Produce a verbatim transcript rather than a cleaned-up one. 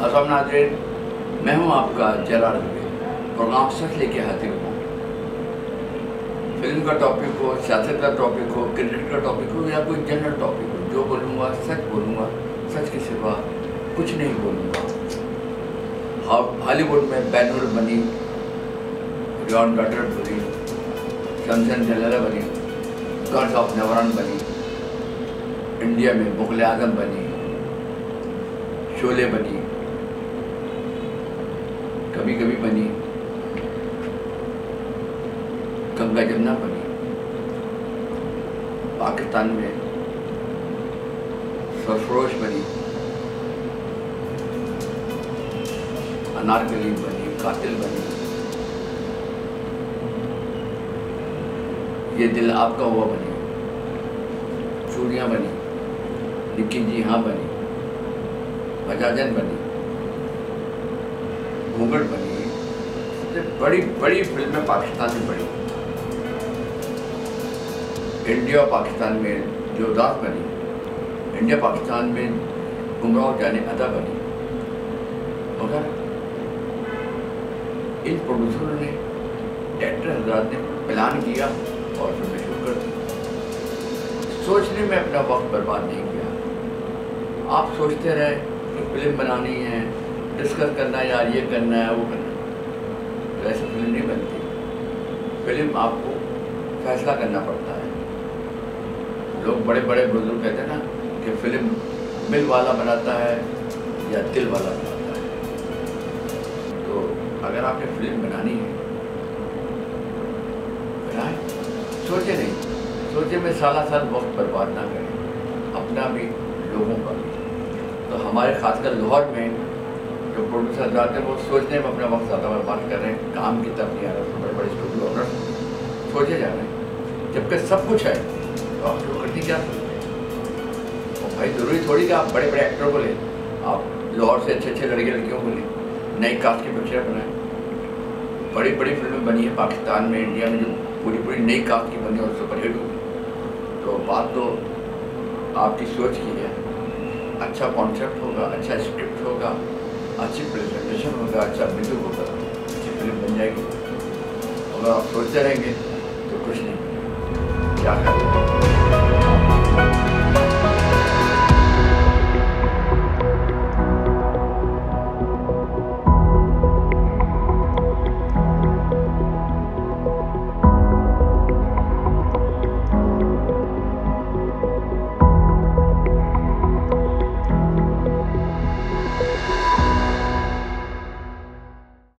मुस्तफ़ा नाज़रीन, मैं हूं आपका जलाल प्रोग्राम सच लेके हाजिर हूँ। फिल्म का टॉपिक हो, सियासत का टॉपिक हो, क्रिकेट का टॉपिक हो या कोई जनरल टॉपिक हो, जो बोलूँगा सच बोलूँगा, सच के सिवा कुछ नहीं बोलूँगा। हॉलीवुड में बैनर बनी, जॉन डॉटर बनी, शमसन जलाला बनी, गॉड्स ऑफ नेवरन बनी, इंडिया में मुग़ल आज़म बनी, शोले बनी, कभी कभी बनी, गंगा जमुना बनी। पाकिस्तान में सरफरोश बनी, अनारकली बनी, कातिल बनी, ये दिल आपका हुआ बनी, चूड़ियाँ बनी, निक्की जी हाँ बनी, मजाजन बनी, घूंघट बनी। बड़ी बड़ी फिल्में पाकिस्तान में बनी। इंडिया पाकिस्तान में जोरदार बनी, इंडिया पाकिस्तान में गुमराह जाने अदा बनी। मगर इन प्रोड्यूसरों ने, डायरेक्टर हजरात ने प्लान किया और फिल्में शुरू कर दी। सोचने में अपना वक्त बर्बाद नहीं किया। आप सोचते रहे कि फिल्म बनानी है, डिस्कस करना है, यार ये करना है, वो करना है। वैसे फिल्म नहीं बनती। फिल्म आपको फैसला करना पड़ता है। लोग बड़े बड़े बुजुर्ग कहते हैं ना कि फिल्म मिल वाला बनाता है या दिल वाला बनाता है। तो अगर आपने फिल्म बनानी है, बनाए, सोचे नहीं, सोचे में साला साल वक्त बर्बाद ना करें, अपना भी लोगों का भी। तो हमारे खासकर लाहौर में जो प्रोड्यूसर जाते हैं वो सोचने में अपना वक्त ज़्यादा बर्बाद कर रहे हैं, काम की तरफ नहीं आ रहा। बड़े बड़े स्टूडियो ओनर सोचे जा रहे हैं, जबकि सब कुछ है। तो आप जो करती क्या सोचते हैं? और भाई ज़रूरी थोड़ी कि आप बड़े बड़े एक्टर को लें, आप लाहौर से अच्छे अच्छे लड़के लड़कियों को लें, नई कास्ट की पिक्चर बनाएं। बड़ी बड़ी फिल्में बनी है पाकिस्तान में, इंडिया में, जो पूरी पूरी नई कास्ट की बनी और सुपरहिट हुई। तो बात तो आपकी सोच की है। अच्छा कॉन्सेप्ट होगा, अच्छा स्क्रिप्ट होगा, अच्छी प्रेजेंटेशन होगा, अच्छा वीडियो होगा, अच्छी फिल्म बन जाएगी। अगर आप सोचते रहेंगे तो कुछ नहीं, क्या करें।